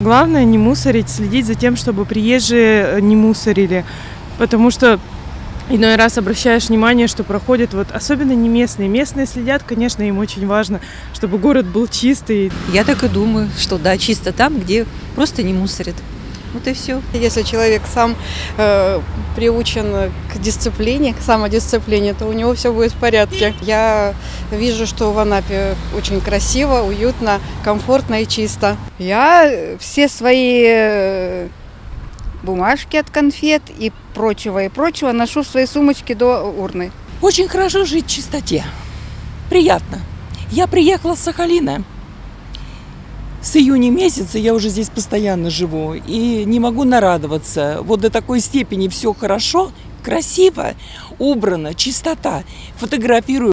Главное не мусорить, следить за тем, чтобы приезжие не мусорили, потому что иной раз обращаешь внимание, что проходят, вот особенно не местные. Местные следят, конечно, им очень важно, чтобы город был чистый. Я так и думаю, что да, чисто там, где просто не мусорят. Вот и все. Если человек сам приучен к дисциплине, к самодисциплине, то у него все будет в порядке. Я вижу, что в Анапе очень красиво, уютно, комфортно и чисто. Я все свои бумажки от конфет и прочего ношу в своей сумочке до урны. Очень хорошо жить в чистоте. Приятно. Я приехала с Сахалина. С июня месяца я уже здесь постоянно живу и не могу нарадоваться. Вот до такой степени все хорошо, красиво, убрано, чистота. Фотографирую.